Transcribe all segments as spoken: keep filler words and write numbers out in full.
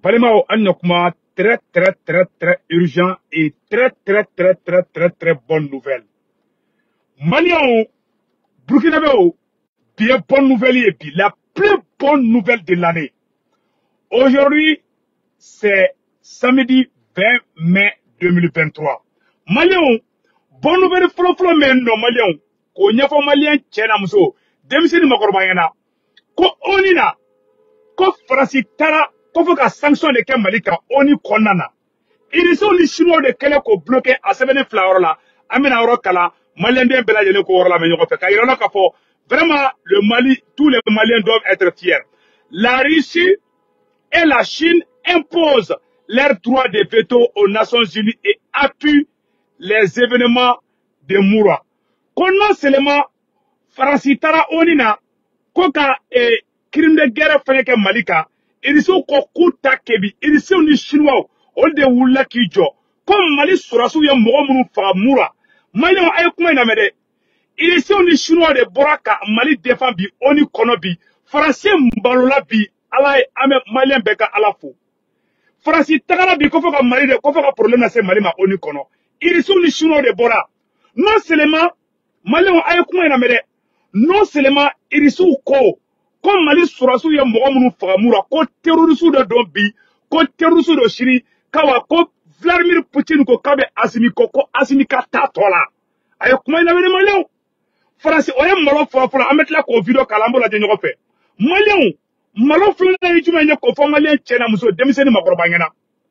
Palemao Anyokuma, très très très très urgent et très très très très très très bonne nouvelle. Maliens, Burkinabé, bien bonne nouvelle et puis la plus bonne nouvelle de l'année. Aujourd'hui, c'est samedi vingt mai deux mille vingt-trois. Maliens, bonne nouvelle flot flot mais non Maliens. Ko nyafo Malien tchena muso, demiseni makorbayana. Ko onina, ko Fransi tara, ko foka sanction de ke Malika, oni konana. Ils sont les Chinois de Kenya qui ont bloqué à Seven Flower là, Amina Orokala, Malien de Belayele Kora, mais vraiment, le Mali, tous les Maliens doivent être fiers. La Russie et la Chine imposent leur droit de veto aux Nations Unies et appuient les événements de Moura. Non seulement Francitara Onina, Koka et crime de guerre fait que Malika, ils sont Kokuta Kebi, ils sont les Chinois. On de wula kijo comme Mali surasu ya mɔgɔ minnu faga Moura Maliens a ye kuma in lamɛn dɛ élection ni Chinois de bɔra ka Mali défend bi oni kɔnɔ bi Français mbalola bi ala ye an bɛ Malien bɛɛ ka ala fo France tagara bi ko fɔ ka Mali de ko fɔ ka problème lase Mali ma oni kɔnɔ élection ni Chinois de bɔra non seulement Maliens a ye kuma in lamɛn dɛ non seulement élection ko comme Mali surasu ya mɔgɔ minnu faga Moura ko terroriste de don bi ko terroriste de Syrie kawa ko Vladimir Poutine ko kabe asimi ko ko asimi ka ta tola ay kuma ina wele Maliens France oye malo fo fo ametla ko video kalambo la jenyo fe Maliens malo fo na yituma nya ko fo Maliens chena muso demiseni makoroba ngena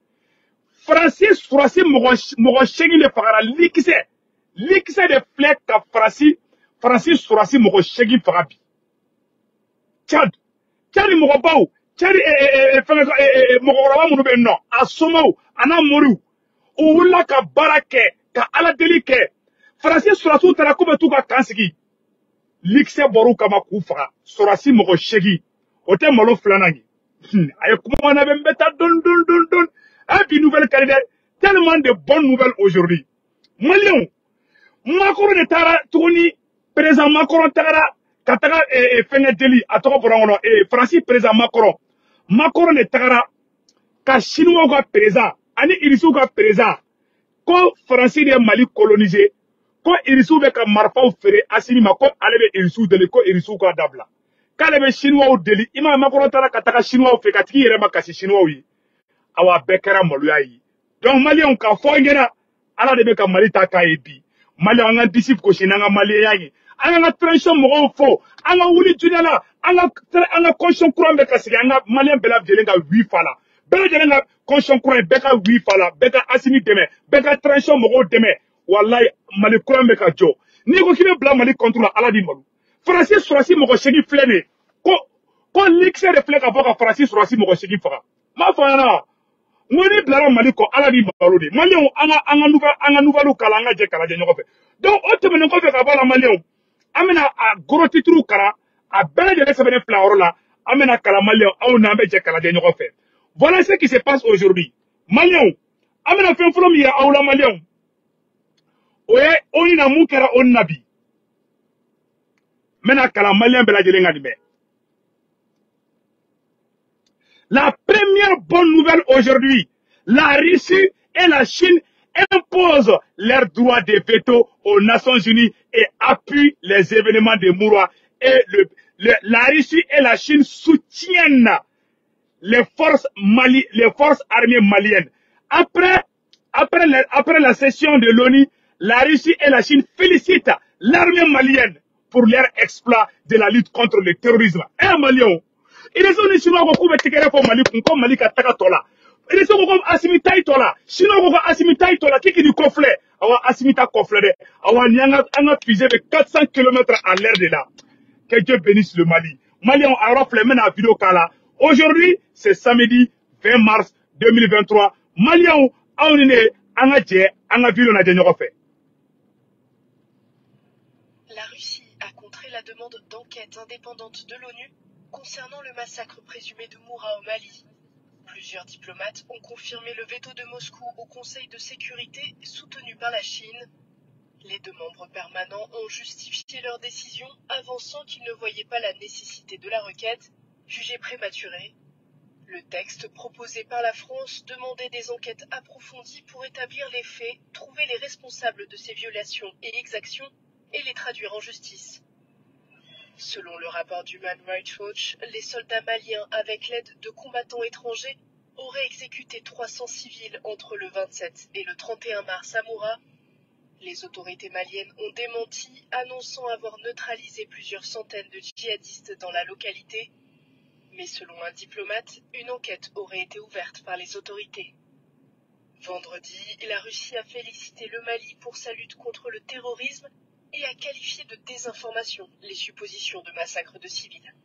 France France mogo mogo shegi le fagara likise likise de flek ka France France France mogo shegi fagabi Tchad Tchad mogo baw Tchad e fanga e mokoroba munu be no asomo ana moriu o wula ka barake ka ala delike Français suratu tara ko be tu ka kansigi likse boru kama ku faga surasi mogo shegi o te malo flanangi ay kuma na be mbeta don don don don a bi nouvelle qualité tellement de bonnes nouvelles aujourd'hui Maliens Macron de tara tuni président Macron tara kataga e fenga deli atoko borangono e Français président Macron Macron de tara ka chinois ka président ani irisu ka président ko Français de Mali colonisé ko irisu be ka marfaw fere asimi ma ko ale be irisu deli ko irisu ka dabla kale be chinois deli ima Macron tara kataka chinois fe katiki yere ma kasi chinois yi awa bekera moluya yi donc Maliens ka fo ngena ala de be ka Mali ta ka ebi Maliens anga disip ko shinanga Maliens yi anga transition mo fo anga wuli junala anga anga conscience courant be ka sigi anga Maliens bela jelenga huit fala bela jelenga conscience courant be ka huit fala be ka asimi deme be ka transition mo deme wallahi Mali courant be ka jo ni ko kibe bla Mali contrôle ala di malu Français surasi mo ko shegi flene ko ko lixe de fleka boka Français surasi mo ko shegi faga ma fa na ngoni bla Mali ko ala di malu di Maliens anga anga nouvelle anga nouvelle kala anga je kala je nyoko fe donc o temene ko fe ka bala Maliens amena a gros titre kara a belle de semaine fleur là amena kala Maliens au na be je kala de nyoko fe voilà ce qui se passe aujourd'hui Maliens amena fen flom ya awla Maliens oye oni na mukara on nabi mena kala Maliens bela jelenga dibe la première bonne nouvelle aujourd'hui la Russie et la Chine imposent leur droit de veto aux Nations Unies et appuient les événements de Moura et le, le, la Russie et la Chine soutiennent les forces Mali, les forces armées maliennes après après la, après la session de l'ONU. La Russie et la Chine félicitent l'armée malienne pour leur exploit de la lutte contre le terrorisme. Eh Maliens, ils sont les Chinois qui ont tiré pour Mali, comme Mali qui attaque Tola. Ils sont comme Asimita Tola. Chinois qui ont Asimita Tola, qui est du conflit. Awa Asimita conflit. Awa Nyanga a fusé de quatre cents kilomètres à l'air de là. Que Dieu bénisse le Mali. Maliens a raflé maintenant à vidéo kala. Aujourd'hui, c'est samedi vingt mars deux mille vingt-trois. Maliens, on est en Adje, en Avilo na fait. La Russie a contré la demande d'enquête indépendante de l'ONU concernant le massacre présumé de Moura au Mali. Plusieurs diplomates ont confirmé le veto de Moscou au Conseil de sécurité soutenu par la Chine. Les deux membres permanents ont justifié leur décision, avançant qu'ils ne voyaient pas la nécessité de la requête, jugée prématurée. Le texte proposé par la France demandait des enquêtes approfondies pour établir les faits, trouver les responsables de ces violations et exactions et les traduire en justice. Selon le rapport d'Human Rights Watch, les soldats maliens, avec l'aide de combattants étrangers, auraient exécuté trois cents civils entre le vingt-sept et le trente et un mars à Moura. Les autorités maliennes ont démenti, annonçant avoir neutralisé plusieurs centaines de djihadistes dans la localité. Mais selon un diplomate, une enquête aurait été ouverte par les autorités. Vendredi, la Russie a félicité le Mali pour sa lutte contre le terrorisme et a qualifié de désinformation les suppositions de massacres de civils.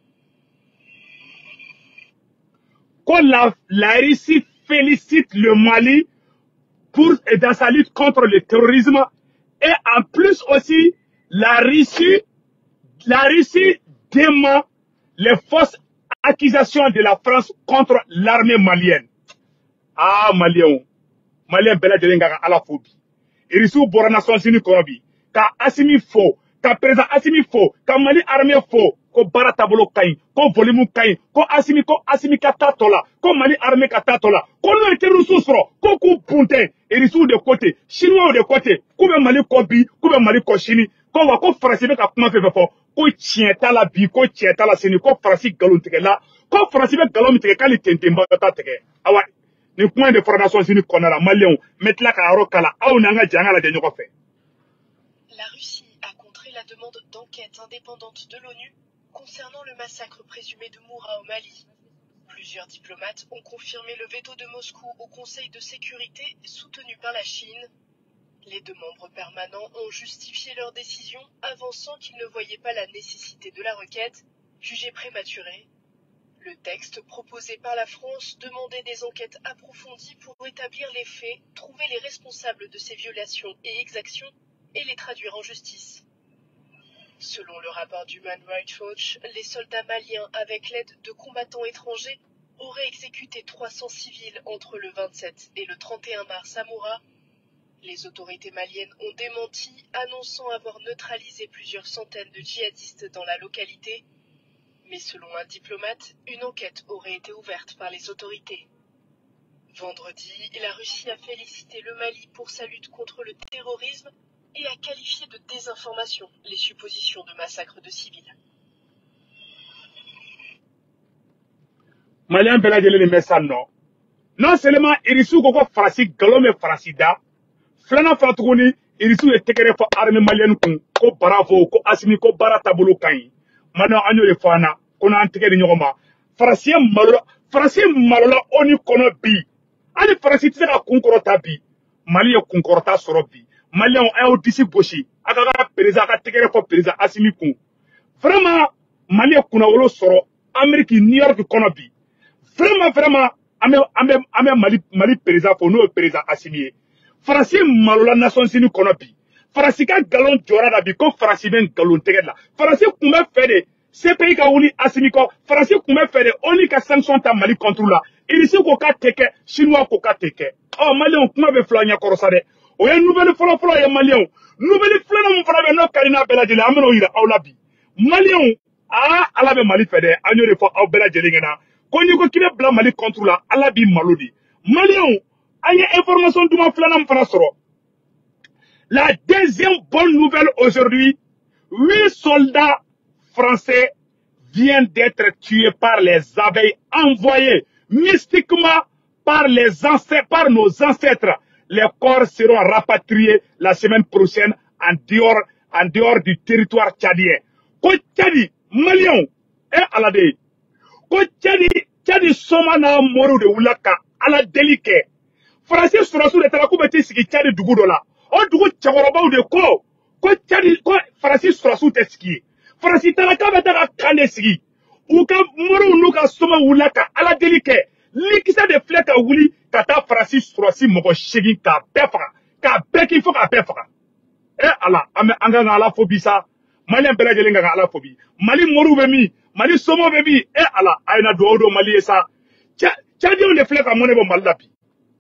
Quand la, la Russie félicite le Mali pour, dans sa lutte contre le terrorisme, et en plus aussi, la Russie, la Russie dément les fausses accusations de la France contre l'armée malienne. Ah, Malien, Malien Bela Djelenga à la phobie. Et Russie Bora Nations Unies Korobi, ka Assimi faux, ka président Assimi faux, ka Mali armée faux, ko bara tabolo kain, ko volume kain, ko Assimi ko Assimi katatola, ko Mali armée katatola, ko no été ressources, ko ku punte, et Russie de côté, chinois de côté, ko be Mali kobi, ko be Mali ko chini, ko wa ko français ka kuma fe fo, ko tienta la bi, ko tienta la seni, ko français galon teke la, ko français galon teke kali tentemba ta teke. Awa ni kuma de Nations Unies konara Malien, mettre la ka kala, aw nanga jangala de ñoko fe. La Russie a contré la demande d'enquête indépendante de l'ONU concernant le massacre présumé de Moura au Mali. Plusieurs diplomates ont confirmé le veto de Moscou au Conseil de sécurité soutenu par la Chine. Les deux membres permanents ont justifié leur décision, avançant qu'ils ne voyaient pas la nécessité de la requête, jugée prématurée. Le texte proposé par la France demandait des enquêtes approfondies pour établir les faits, trouver les responsables de ces violations et exactions et les traduire en justice. Selon le rapport d'Human Rights Watch, les soldats maliens, avec l'aide de combattants étrangers, auraient exécuté trois cents civils entre le vingt-sept et le trente et un mars à Moura. Les autorités maliennes ont démenti, annonçant avoir neutralisé plusieurs centaines de djihadistes dans la localité. Mais selon un diplomate, une enquête aurait été ouverte par les autorités. Vendredi, la Russie a félicité le Mali pour sa lutte contre le terrorisme et a qualifié de désinformation les suppositions de massacres de civils. Malien Bela Djele le message non. Non seulement Irisu koko farasi galome farasida, flana fatuguni Irisu e tekere fo armée malienne kun ko bravo ko asimi ko bara tabulu kan. Maintenant anyo le fana kono an tekere nyogoma. Farasi malo farasi malo oni kono bi. Ani farasi tira kunkorota bi. Mali e kunkorota soro bi. Malien a disi boshi akaga président ka tekere fo président asimi kun. Vraiment Mali e kuna wolo soro Amérique New York kono bi. Vraiment, vraiment, amé Mali, Mali président pour nous, président Assimi. Farasi malola Nations Unies konobi. Farasi ka galon jora da bi ko farasi ben galon tege la. Farasi kume fede, C P I ka wuli Assimi ko, farasi kume fede, oni ka sanction ta Mali contre la. Irisi ko ka teke, chinois ko ka teke. Oh, Malien, kume be flanya korosa de. Oye nouvelle folo folo ya Malien. Nouvelle flana mu fana be no Karina Bela Djele ameno ira awlabi. Malien, ah, ala be Mali fede, anyo de fo aw Bela Djele ngena. Quand on kile bla Mali contre la, ala bi malodi. Malien, aye information duma flana mfana soro. La deuxième bonne nouvelle aujourd'hui, huit soldats français viennent d'être tués par les abeilles envoyées mystiquement par les ancêtres, par nos ancêtres. Les corps seront rapatriés la semaine prochaine en dehors, en dehors du territoire tchadien. Ko Tchadi, Malien, et alade. Ko Tchadi, Tchadi soma na moru de wulaka ala delike. Français surasu de talaku beti sigi Tchadi dugu dola. O dugu chakoroba de ko. Ko Tchadi, ko Français surasu te sigi. Français talaka beta ka kane sigi. Uka moru nuka soma wulaka ala delike. Likisa de fleka wuli kata Français surasu mogo shigi ka befa. Ka beki fo ka befa. Eh ala, ame anga ala fobisa. Malien Bela Djele nga ala fobi. Mali moru be mi, Mali somo be mi, eh ala, aina do do Mali esa. Tchadi on de fleka mone bo malabi.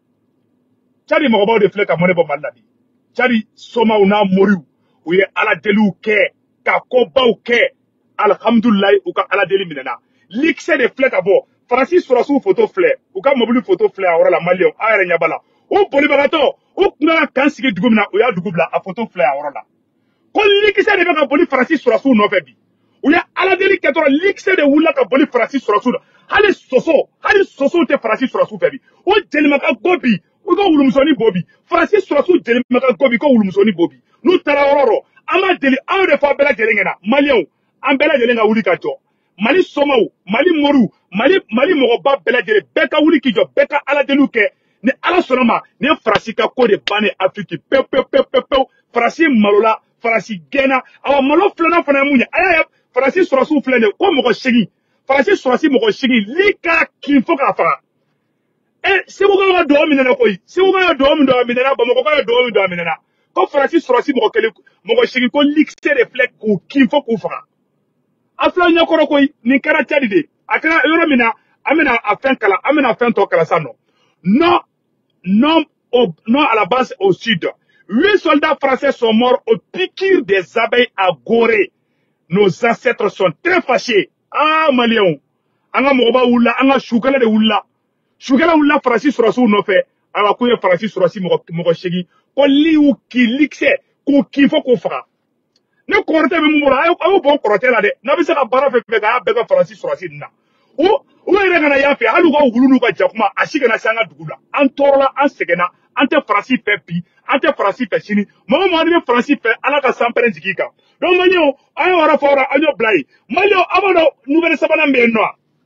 Tchadi mo ba de fleka mone bo malabi. Tchadi soma una moru, uye ala delu ke, ka ko ba ke. Alhamdulillah uka ala deli minena. Likse de fleka bo, Francis Sorassou photo flare ou ka mobile photo flare awra la Malion ayre nyabala o boli bagato o kuna kan sigi dugumna o ya dugubla a photo flare awra la ko likise de ka boli Francis Sorassou no fe bi o ya ala deli keto likise de wula ka boli Francis Sorassou hali soso hali soso te Francis Sorassou fe bi o jeli maka gobi o ko wulumusoni bobi Francis Sorassou jeli maka gobi ko wulumusoni bobi nu taraworo ama deli aw de fa bela jeli ngena Malion an bela jeli nga wuli ka jo Mali Somaw, Mali Moru, Mali Mali Mogoba Beladjere, Beka Wuli Kijo, Beka Aladeluke, ne Ala Sonoma, ne Frasika Ko de Bane Afrique, pe pe pe pe pe, Frasi Malola, Frasi Gena, awa Malo Flana Fana Mounya, ayaya, Frasi Sorassou Flane, Ko Mogo Shigi, Frasi Sorassi Mogo Shigi, Lika Kinfoka Fara. Eh, c'est vous qui avez dormi dans le pays, c'est vous qui avez dormi dans le Minana, Bamako qui avez dormi dans le Minana. Quand Frasi Sorassi Mogo Shigi, Ko Likse Reflect Ko Kinfoka Fara. Afla nyakoro koy ni kara tchadide akana yoro mina amena afen kala amena afen to kala sano non non au, non à la base au sud. Huit soldats français sont morts au piqûre des abeilles à Gorée. Nos ancêtres sont très fâchés. Ah Malion anga moba wula anga shukala de wula shukala wula Francis Sorassou no fe ala ko Francis Sorassou mo mo shegi ko liu ki likse ko kifo ko fra ne korte be mumura ayo ayo bon korte la de na bisa ka bara fe fe ga be ka Francis Sorassou na o o ere ngana ya fe alu ga wulu ka jakuma ashike na sanga dugula an torla an segena ante Francis fe pi ante Francis fe chini mo mo ni Francis fe ala ka sampere jikika donc manyo ayo wara fora ayo blai manyo abono nouvelle sabana mbenno.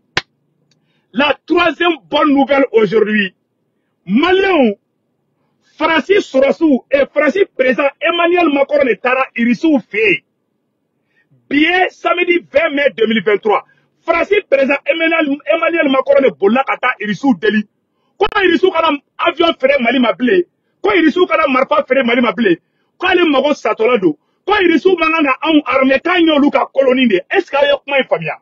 La troisième bonne nouvelle aujourd'hui, Malion, Francis Sorassou et Francis président Emmanuel Macron et Tara Irissou fait. Bien samedi vingt mai deux mille vingt-trois, Francis président Emmanuel, Emmanuel Macron et Bola Kata Irissou Deli. Quand Irissou kana avion ferré Mali Mablé, quand Irissou kana marfa ferré Mali Mablé, quand les Magos Satolado, quand Irissou Mangana en armée kanyo luka colonie de, est-ce qu'il y a comment famille?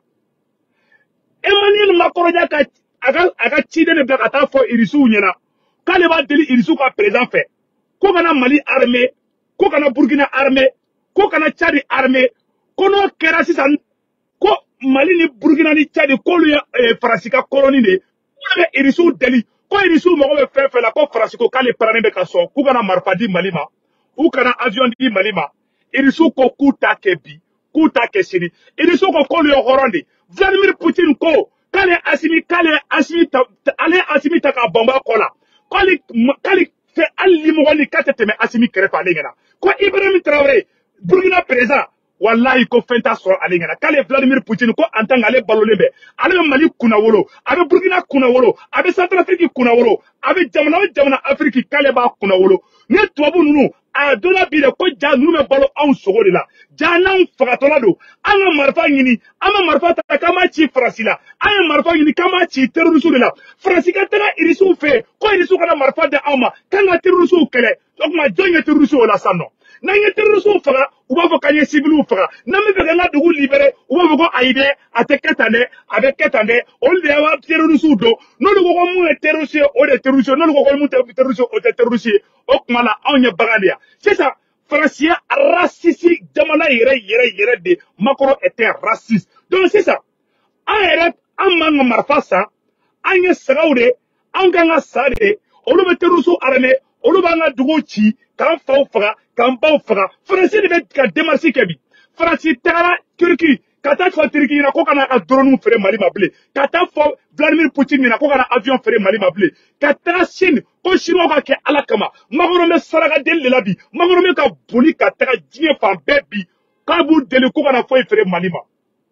Emmanuel Macron a aga aga chide ne blakata fo Irissou nyena kale ba deli Irissou ka président fait ko kana Mali armée ko kana Burkina armée ko kana Tchad armée ko no kera sisan ko Mali ni Burkina ni Tchad ko lu eh, Fransika colonie de ko Irissou deli ko Irissou mo be fe fe la ko Fransiko kale prane be ka so ko kana marfadi Mali ma ou kana avion di Mali ma Irissou ko kuta kebi kuta kesiri Irissou ko ko lu horande Vladimir Poutine ko kale asimi kale asimi ta ale asimi ta ka bomba kola kale kale fe ali mo wali kate teme asimi krefa lengena ko Ibrahim Traoré Burkina président wallahi ko fenta so alengena kale Vladimir Poutine ko antanga ale balolebe ale Mali kuna wolo abe Burkina kuna wolo abe Centrafrique kuna wolo abe jamana jamana Afrique kale ba kuna wolo ne tobu nunu a dona bi de ko ja nunu me balo an sogo de la janan fagatola do an marfa nyini an marfa ta kama ci Fransila an marfa nyini kama ci terroriste de la Fransika tana Irissou fe ko Irissou kana marfa de ama kanga terroriste kele donc ma jonge terroriste wala sanno na nye terroriste faga ou ba fo kanye civil faga na me be na dugu libéré ou ba fo aide ateketane avec ketane on de wa terroriste do no do ko mu terroriste o de terroriste no do ko mu terroriste o de terroriste o kumala on ye bagandia c'est ça. Francia raciste jamana yere yere yere de Macron était raciste donc c'est ça en eret en manga marfasa en ye sagawde en ganga sade olu be terroriste armé olu banga dugu ci kan faw faga kan baw faga Français de be ka démarcher kebi Français tagara Turquie kata fo Turquie na ko kana ka drone fere Mali mabele kata fo Vladimir Poutine na ko kana avion fere Mali mabele kata Chine ko Chinois ka ke alakama Macron me saraka del la bi Macron me ka boli ka taga diɲɛ fan bɛɛ bi ka bu deli ko kana fo fere Mali ma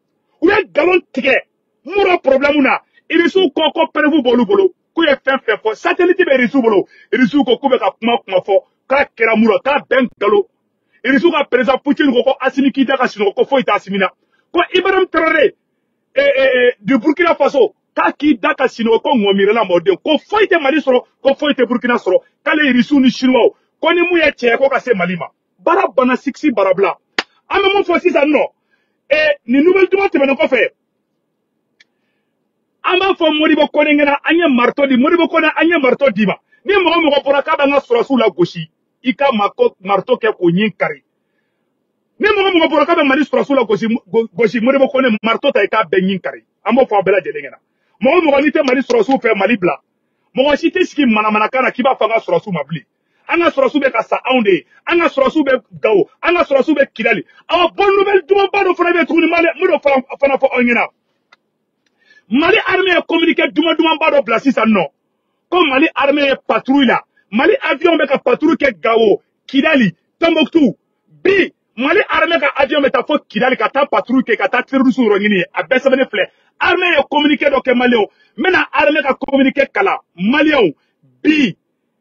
u ye galon tigɛ mura problème na Irissou ko ko prevu bolu bolo ko ye fɛn fɛn fɔ satellite bɛ Irissou bolo Irissou ko ko bɛ ka kuma kuma fɔ k'a kɛra mura k'a bɛn galo Irissou ka président Poutine ko ko Assimi Goïta ka sinɔgɔ ko foyi t'a Assimi na ko Ibrahim Traoré eh, eh, du Burkina Faso k'a k'i da ka sinɔgɔ ko ŋɔmirela mɔden ko foyi tɛ Mali sɔrɔ ko foyi tɛ Burkina sɔrɔ k'ale Irissou ni Chinois ko ni mun ye cɛ ko ka se Mali ma bara bana siksi barabla an bɛ mun fɔ sisan nɔ eh, ni nouvelle duman tɛmɛnen kɔfɛ an b'a fɔ Modibo Kone ɲɛna an ye marteau di Modibo Kone an ye marteau di ma ni mɔgɔ mɔgɔ bɔra k'a b'an ka sɔrɔsiw la gosi i ka marteau kɛ k'o ɲin kari ni mɔgɔ mɔgɔ bɔra k'a bɛ Mali sɔrɔsiw la gosi gosi Modibo Kone marteau ta i k'a bɛɛ ɲin kari an b'o fɔ a bɛɛ lajɛlen ɲɛna Mɔgɔ mɔgɔ n'i tɛ Mali sɔrɔsiw fɛ Mali bila. Mɔgɔ si tɛ sigi manamanakan na k'i b'a fɔ an ka sɔrɔsiw ma bilen. An ka sɔrɔsiw bɛ ka sa anw de ye. An ka sɔrɔsiw bɛ Gao. An ka sɔrɔsiw bɛ Kidali. Awɔ bonne nouvelle dumanba dɔ fana bɛ tuguni Mali mun dɔ fana fɔ aw ɲɛna. Mali armée ye communiqué duman dumanba dɔ bila sisan nɔ. Ko Mali armée ye patrouille la. Mali avion bɛ ka patrouille kɛ Gao, Kidali, Tombouctou. Bi Mali armée ka avion bɛ taa fɔ Kidali ka taa patrouille kɛ ka taa terroriste yɔrɔ ɲini a bɛɛ sɛbɛnnen filɛ. Armée ye communiqué dɔ kɛ Malien. Maintenant armée ka communiqué kala Malien bi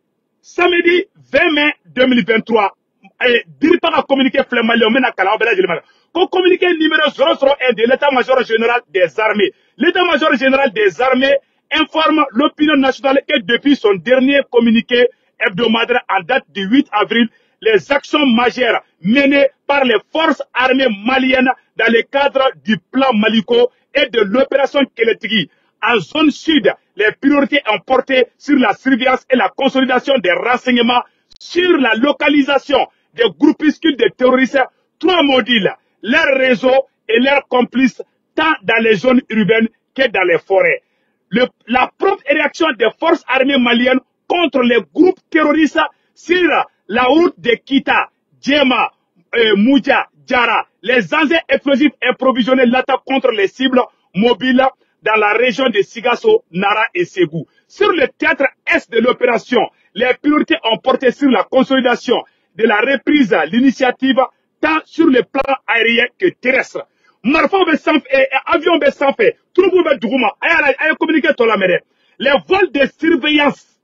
samedi vingt mai deux mille vingt-trois eh, Diripa ka communiqué filɛ Malien maintenant kala aw bɛɛ lajɛlen ko communiqué numéro zéro zéro un de l'état-major général des armées. L'état-major général des armées informe l'opinion nationale que depuis son dernier communiqué hebdomadaire en date du huit avril, les actions majeures menées par les forces armées maliennes dans le cadre du plan Maliko et de l'opération Kélétigui en zone sud, les priorités ont porté sur la surveillance et la consolidation des renseignements sur la localisation des groupuscules de terroristes, trois modules, leurs réseaux et leurs complices, tant dans les zones urbaines que dans les forêts. Le, la propre réaction des forces armées maliennes contre les groupes terroristes sur la route de Kita, Djema, euh, Moudja, Djara, les engins explosifs improvisionnés l'attaque contre les cibles mobiles dans la région de Sigasso, Nara et Ségou. Sur le théâtre est de l'opération, les priorités ont porté sur la consolidation de la reprise l'initiative tant sur le plan aérien que terrestre. Marfa be sans fait, avion be sans fait, trouble be duguma, ay communiqué to la merde. Les vols de surveillance,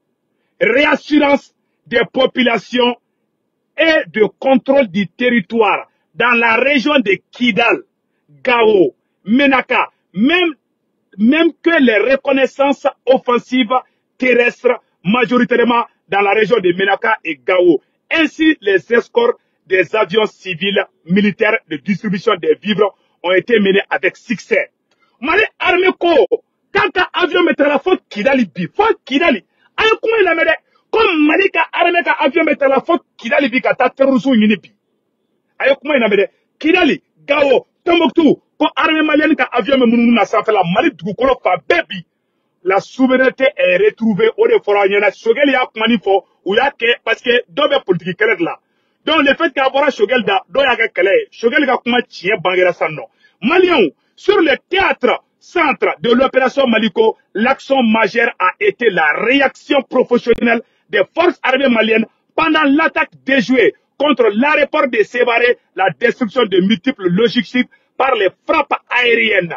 réassurance des populations et de contrôle du territoire dans la région de Kidal, Gao, Menaka, même, même que les reconnaissances offensives terrestres, majoritairement dans la région de Menaka et Gao, ainsi les escorts des avions civils militaires de distribution des vivres ont été menés avec succès. Mali armée ko, quand un avion mettra la faute Kidali bi, faute Kidali, ayo comment il a mis comme Mali ka armée ka avion mettra la faute Kidali bi ka ta terrorisme yini bi. Ayo comment il a mis Kidali, Gao, Tombouctou, ko armée malienne ka avion me munu na sanfɛ la Mali dugukolo fa bɛɛ bi. La souveraineté est retrouvée au de fɔra ɲɛna Sogɛli y'a kuma ni fɔ u y'a kɛ parce que dɔw bɛ politique kɛlɛ de la. Donc le fait qu'a bɔra Sogɛli da dɔw y'a kɛ kɛlɛ ye Sogɛli ka kuma tiɲɛ bangera san nɔ. Maliens, sur le théâtre centre de l'opération Maliko, l'action majeure a été la réaction professionnelle des forces armées maliennes pendant l'attaque déjouée contre l'aéroport de Sévaré, la destruction de multiples logistiques par les frappes aériennes.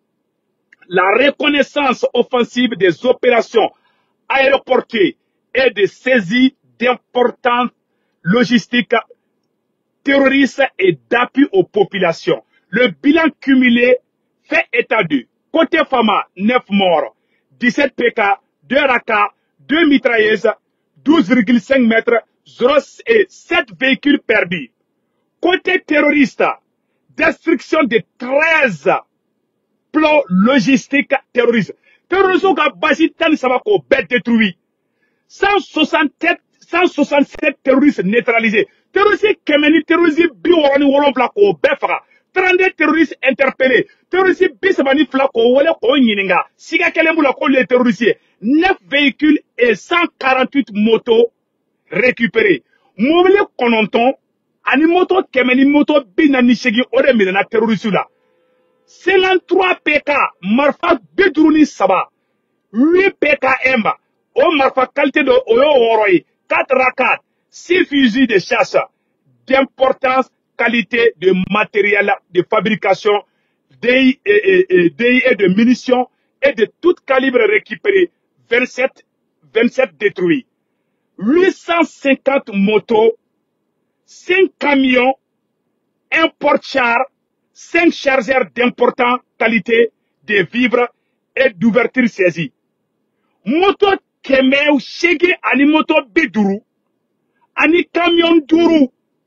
La reconnaissance offensive des opérations aéroportées et de saisie d'importantes logistiques terroristes et d'appui aux populations. Le bilan cumulé fait état de côté Fama, neuf morts, dix-sept P K, deux Raka, deux mitrailleuses, douze virgule cinq mètres, zéro et sept véhicules perdus. Côté terroriste, destruction de treize plans logistiques terroristes. Terroristes qui basi tan sabako bête détruit. cent soixante-sept, cent soixante-sept terroristes neutralisés. Terroristes kemeni terroristes biorani wolon flako befra. trente-deux terroristes interpellés. Terroristes bisabani flako wole ko nyininga. Siga kelembula ko les terroristes. neuf véhicules et cent quarante-huit motos récupérés. Mobile kononton ani moto kemeni moto binani shegi ore minana terroristes la. cinquante-trois P K, Marfa Bedrouni Saba, huit P K M, au Marfa qualité de Oyo Oroi, quatre A quatre, six fusils de chasse, d'importance qualité de matériel de fabrication, D I et, D I et de munitions et de tout calibre récupéré, vingt-sept, vingt-sept détruits, huit cent cinquante motos, cinq camions, un porte-char, cinq chargeurs d'importante qualité de vivres et d'ouverture saisie. Moto kemeu shege ani moto biduru, ani camion duru,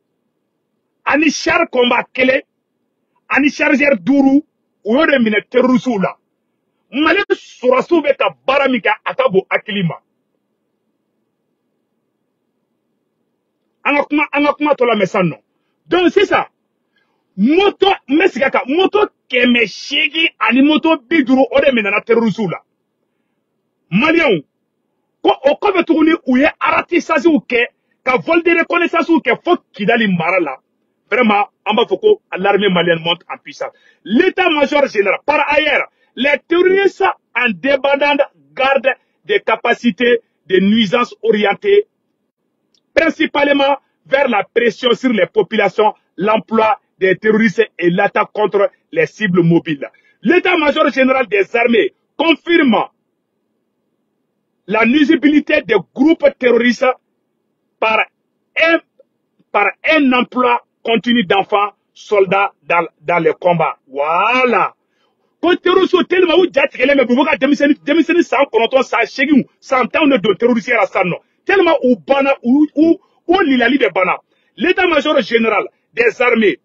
ani char combat kele, ani chargeur duru, ou yore mine terrorisou la. Male surasu beka baramika atabo akilima. Anga kuma, anga kuma tola mesano. Donc c'est ça. moto mesigaka moto keme shegi ani moto biduru ode menana terroristes la Maliens ko o ko be tuguni u ye aratissage u kɛ ka vol de reconnaissance u kɛ fo Kidali mara la vraiment on va foko l'armée malienne monte en puissance. L'état-major général par ailleurs les terroristes en débandade gardent des capacités de nuisance orientées principalement vers la pression sur les populations, l'emploi des terroristes et l'attaque contre les cibles mobiles. L'état-major général des armées confirme la nuisibilité des groupes terroristes par un, par un emploi continu d'enfants soldats dans, dans les combats. Voilà. Quand terroristes tellement ou jatigele me bubuka demiseni demiseni sans konoton sans chegin sans temps de terroristes à sanno tellement ou bana ou ou ou lilali de bana. L'état-major général des armées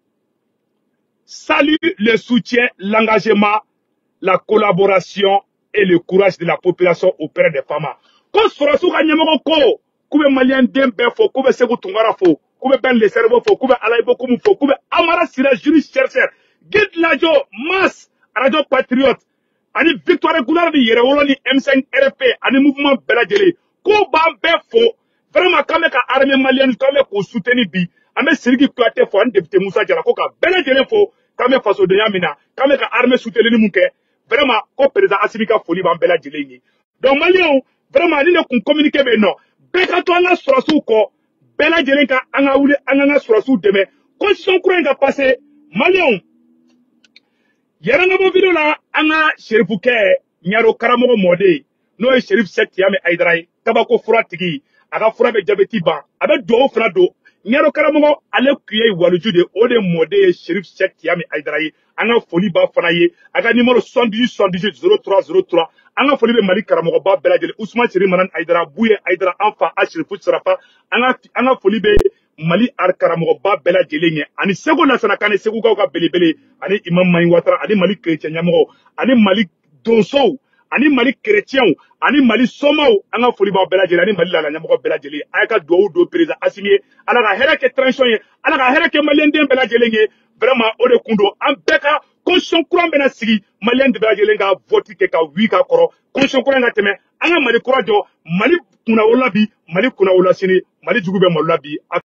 salue le soutien, l'engagement, la collaboration et le courage de la population auprès des femmes. Quand Sorosu Kanyamoko ko, koube Malien Dembe fo, koube Sekou Tungara fo, koube Ben Le Cerveau fo, koube Alaïbo Koumou fo, koube Amara Sira juriste chercheur, Guide Lajo, Mas, Radio Patriote, ani Victoire Goulard di Yerewolo ni M cinq R P, ani mouvement Beladjele, ko Bambe fo, vraiment kame ka armée malienne kame ko soutenir bi, ame Siriki Kouate fo, ani député Moussa Diallo ka Beladjele fo, kame faso de Yamina, kame ka armée soutenir ni mouke, vraiment ko président Assimika Foli ban Beladjele ni. Donc Maliens, vraiment ni ne kun communiquer be non, beka to anga surasu ko, Beladjele ka anga wuli anga surasu deme, constitution courant ka passer, Maliens. Yaranga bo video la anga Sherifu ke nyaro karamogo mode no e Sherif Seck Yame Aïdara tabako fura tigi aga fura be jabeti ba abe do fura do nyaro karamogo ale kuye waluju de ode mode Sherif Seck Yame Aïdara anga foli ba fana ye aga numéro soixante-dix-huit soixante-dix-huit zéro trois zéro trois anga foli be Mali karamogo ba Beladjele Ousmane Seri Manan Aïdara Bouye Aïdara Anfa Ashrifu Sarafa anga anga foli be Mali arkaramogo ba Beladjele nye ani sego la sana kane sego ka belebele ani imam Mayi Ouattara ani Mali chrétien nyamogo ani Mali donso ani Mali chrétien ani Mali somaw anga foli ba Beladjele ani Mali la nyamogo Beladjele ayaka do do président Assimi ala ga hera ke transition ye ala ga hera ke Malien den Beladjele nye vraiment ode kundo an beka constitution courant bena sigi Malien de Beladjele ga vote ke ka wi ka koro constitution courant ga teme anga Mali courant jo Mali kuna wala bi Mali kuna wala sini Mali jugu be Mali bi